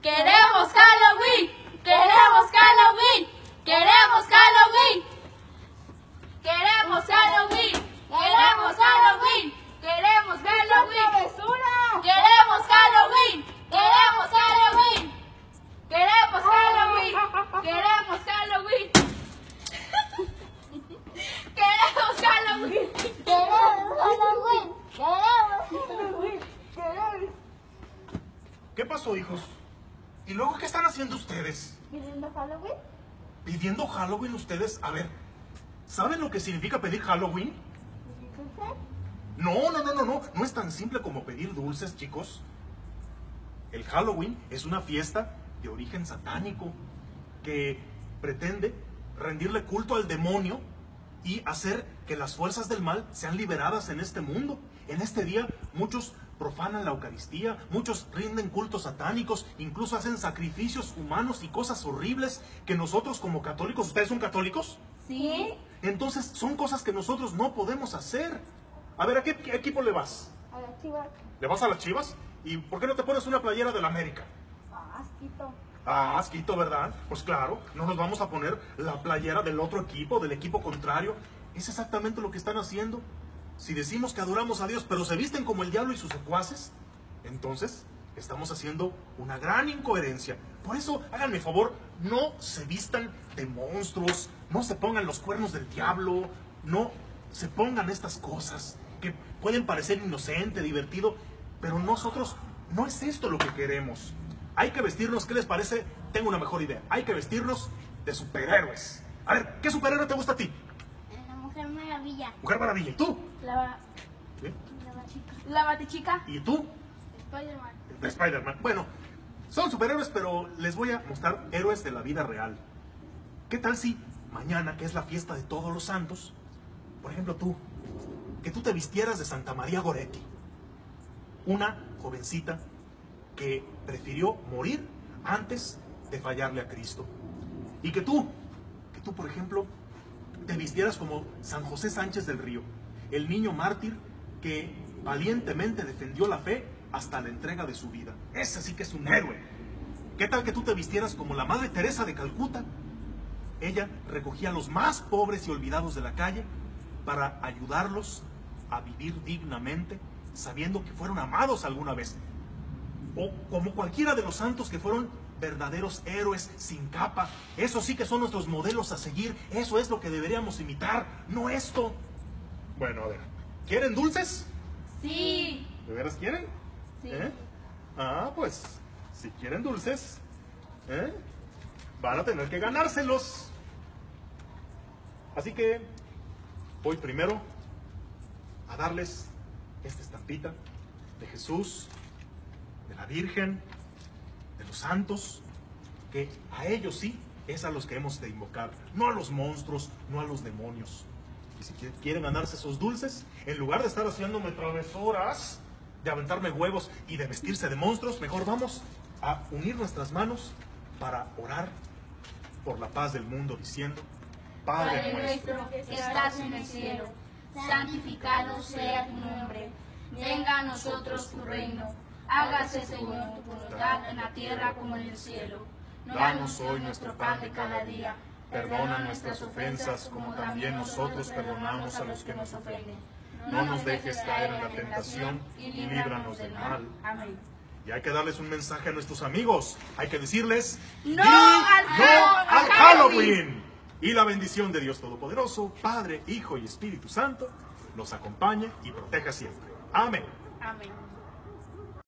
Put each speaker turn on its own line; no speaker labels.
¡Queremos Halloween! ¡Queremos Halloween! ¡Queremos Halloween! ¡Queremos Halloween! ¡Queremos Halloween! ¡Queremos Halloween! ¡Queremos Halloween! ¡Queremos Halloween! ¡Queremos Halloween! ¡Queremos Halloween! ¡Queremos Halloween!
¿Qué pasó, hijos? ¿Y luego qué están haciendo ustedes?
¿Pidiendo Halloween?
¿Pidiendo Halloween ustedes? A ver, ¿saben lo que significa pedir Halloween? No es tan simple como pedir dulces, chicos. El Halloween es una fiesta de origen satánico que pretende rendirle culto al demonio y hacer que las fuerzas del mal sean liberadas en este mundo. En este día muchos profanan la Eucaristía, muchos rinden cultos satánicos, incluso hacen sacrificios humanos y cosas horribles que nosotros como católicos, ¿ustedes son católicos?
Sí.
Entonces son cosas que nosotros no podemos hacer. A ver, ¿a qué equipo le vas?
A las Chivas.
¿Le vas a las Chivas? ¿Y por qué no te pones una playera del América?
Asquito.
Ah, asquito, ¿verdad? Pues claro, no nos vamos a poner la playera del otro equipo, del equipo contrario. Es exactamente lo que están haciendo. Si decimos que adoramos a Dios, pero se visten como el diablo y sus secuaces, entonces estamos haciendo una gran incoherencia. Por eso, háganme favor, no se vistan de monstruos, no se pongan los cuernos del diablo, no se pongan estas cosas que pueden parecer inocente, divertido, pero nosotros no es esto lo que queremos. Hay que vestirnos, ¿qué les parece? Tengo una mejor idea. Hay que vestirnos de superhéroes. A ver, ¿qué superhéroe te gusta a ti?
La Mujer Maravilla.
Mujer Maravilla. ¿Y tú? ¿Sí?
La Batichica.
¿Y tú?
Spider-Man.
De Spider-Man. Bueno, son superhéroes, pero les voy a mostrar héroes de la vida real. ¿Qué tal si mañana, que es la fiesta de todos los santos, por ejemplo tú, que tú te vistieras de Santa María Goretti, una jovencita que prefirió morir antes de fallarle a Cristo? Y que tú, por ejemplo, te vistieras como San José Sánchez del Río, el niño mártir que valientemente defendió la fe hasta la entrega de su vida. Ese sí que es un héroe. ¿Qué tal que tú te vistieras como la Madre Teresa de Calcuta? Ella recogía a los más pobres y olvidados de la calle para ayudarlos a vivir dignamente, sabiendo que fueron amados alguna vez. O como cualquiera de los santos que fueron verdaderos héroes sin capa. Eso sí que son nuestros modelos a seguir. Eso es lo que deberíamos imitar, no esto. Bueno, a ver, ¿quieren dulces?
Sí.
¿De veras quieren?
Sí.
Ah, pues, si quieren dulces, van a tener que ganárselos. Así que voy primero a darles esta estampita de Jesús, de la Virgen, de los santos, que a ellos sí es a los que hemos de invocar, no a los monstruos, no a los demonios. Y si quieren ganarse esos dulces, en lugar de estar haciéndome travesuras, de aventarme huevos y de vestirse de monstruos, mejor vamos a unir nuestras manos para orar por la paz del mundo, diciendo: Padre nuestro
que estás en el cielo, santificado sea tu nombre. Venga a nosotros tu reino. Hágase, Señor, tu voluntad en la tierra como en el cielo.
Danos hoy nuestro pan de cada día. Perdona nuestras ofensas como también nosotros perdonamos a los que nos ofenden. No nos dejes caer en la tentación y líbranos del mal.
Amén.
Y hay que darles un mensaje a nuestros amigos. Hay que decirles:
¡No
¡Di
al
Halloween! Y la bendición de Dios Todopoderoso, Padre, Hijo y Espíritu Santo, los acompañe y proteja siempre. Amén.
Amén.